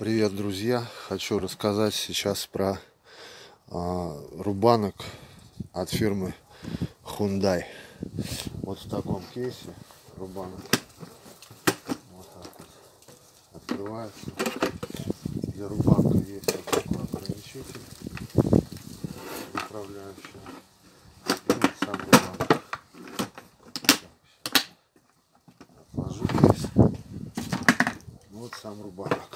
Привет, друзья! Хочу рассказать сейчас про рубанок от фирмы Hyundai. Вот в таком кейсе рубанок. Вот так вот открывается. Для рубанка есть вот такой ограничитель управляющий. И вот сам рубанок. Отложу кейс. Вот сам рубанок.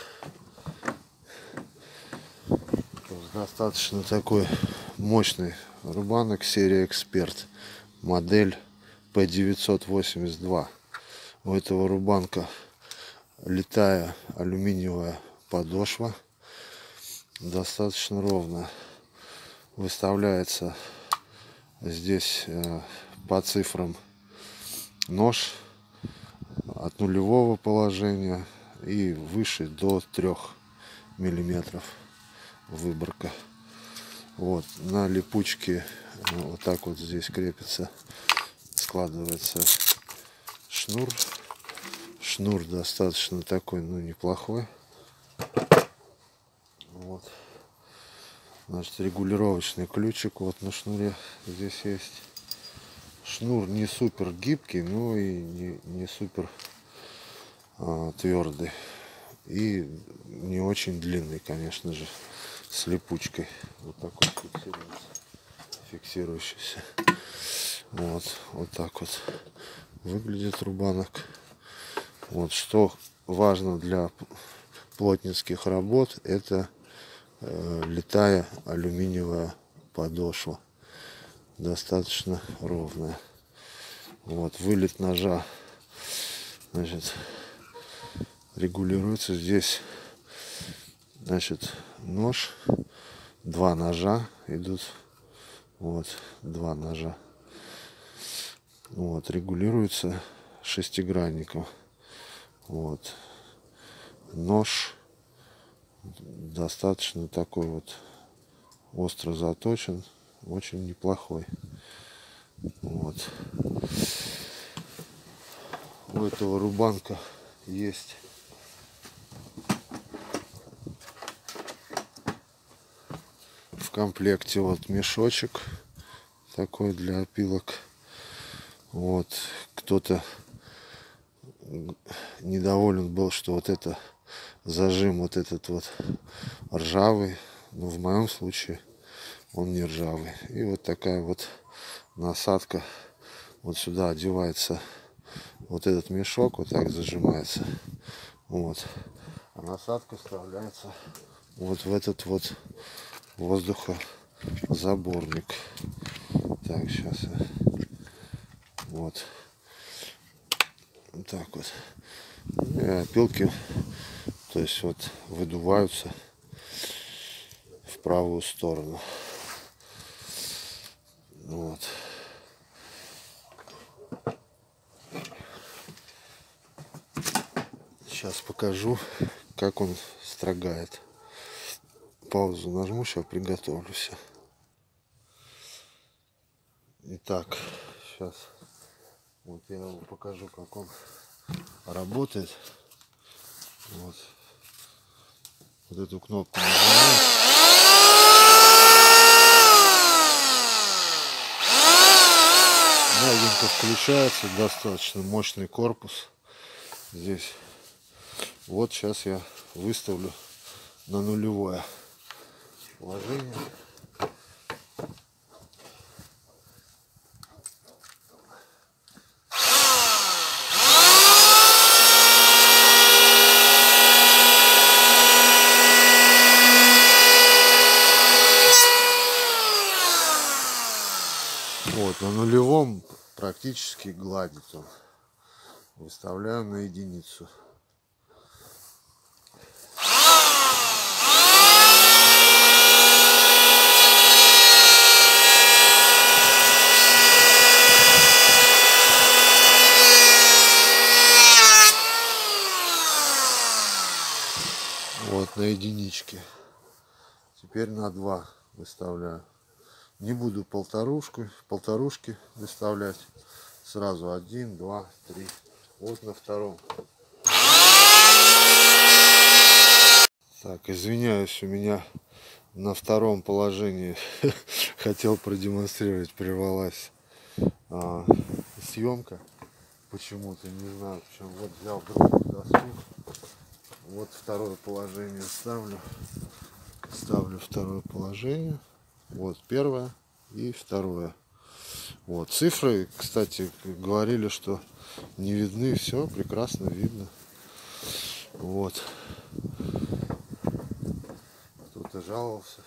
Достаточно такой мощный рубанок серии Эксперт, модель P982. У этого рубанка литая алюминиевая подошва, достаточно ровная. Выставляется здесь по цифрам нож от нулевого положения и выше до 3 миллиметров выборка. Вот на липучке вот так вот здесь крепится, складывается шнур достаточно такой, ну, неплохой. Вот, значит, регулировочный ключик вот на шнуре здесь есть. Шнур не супер гибкий, но и не супер твердый и не очень длинный, конечно же, с липучкой. Вот такой фиксирующийся. Вот так вот выглядит рубанок. Вот что важно для плотницких работ, это литая алюминиевая подошва, достаточно ровная. Вот вылет ножа, значит, регулируется здесь. Значит, нож, два ножа идут. Вот, два ножа. Вот, регулируется шестигранником. Вот. Нож достаточно такой вот остро заточен, очень неплохой. Вот. У этого рубанка есть в комплекте вот мешочек такой для опилок. Вот, кто-то недоволен был, что вот это зажим вот этот вот ржавый, но в моем случае он не ржавый. И вот такая вот насадка, вот сюда одевается вот этот мешок, вот так зажимается. Вот, а насадка вставляется вот в этот вот воздухозаборник. Так, сейчас вот так вот. И опилки, то есть вот выдуваются в правую сторону. Вот. Сейчас покажу, как он строгает. Паузу нажму, сейчас приготовлюсь. Итак, сейчас вот я вам покажу, как он работает. Вот эту кнопку нажимаю. Мягенько включается, достаточно мощный корпус здесь. Вот сейчас я выставлю на нулевое положение. Вот на нулевом практически гладит он. Выставляю на единицу. Вот на единичке. Теперь на 2 выставляю. Не буду полторушки выставлять. Сразу 1, 2, 3. Вот на втором. Так, извиняюсь, у меня на втором положении хотел продемонстрировать, прервалась съемка. Почему-то, не знаю почему. Вот взял другую доску. Вот второе положение ставлю. Ставлю второе положение. Вот первое и второе. Вот цифры, кстати, говорили, что не видны. Все прекрасно видно. Вот. Кто-то жаловался.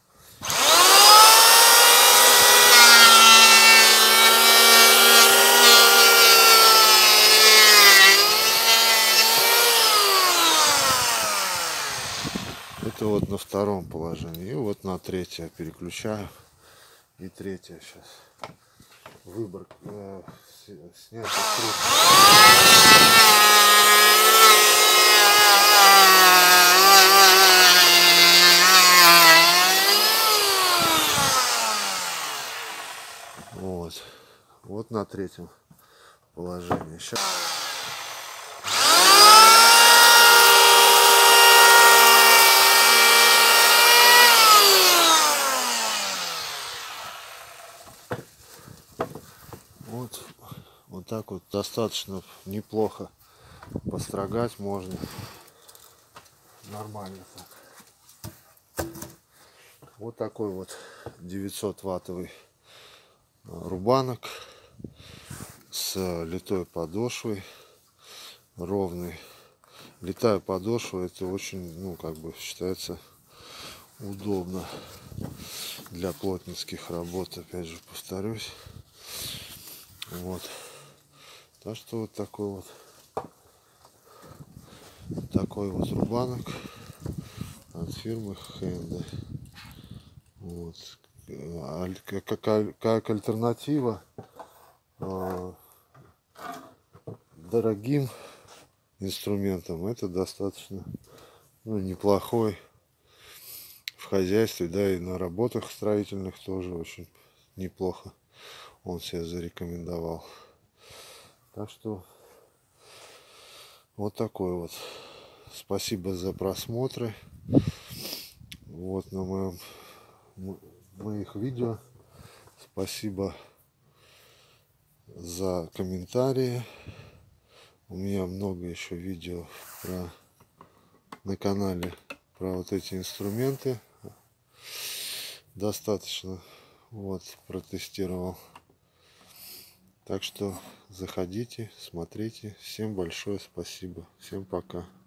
Это вот на втором положении. И вот на третье переключаю. И третье сейчас. Выбор снять вот. Вот на третьем положении. Сейчас. Вот так вот достаточно неплохо построгать можно. Нормально так. Вот такой вот 900-ваттовый рубанок с литой подошвой, ровный. Литая подошва, это очень, ну, как бы считается удобно для плотницких работ, опять же повторюсь. Вот. Так что вот такой вот рубанок от фирмы Хенде. Вот. Как альтернатива дорогим инструментам, это достаточно, ну, неплохой в хозяйстве, да, и на работах строительных тоже очень неплохо он себя зарекомендовал. Так что вот такой вот. Спасибо за просмотры. Вот на моих видео. Спасибо за комментарии. У меня много еще видео на канале про вот эти инструменты. Достаточно вот протестировал. Так что заходите, смотрите. Всем большое спасибо. Всем пока.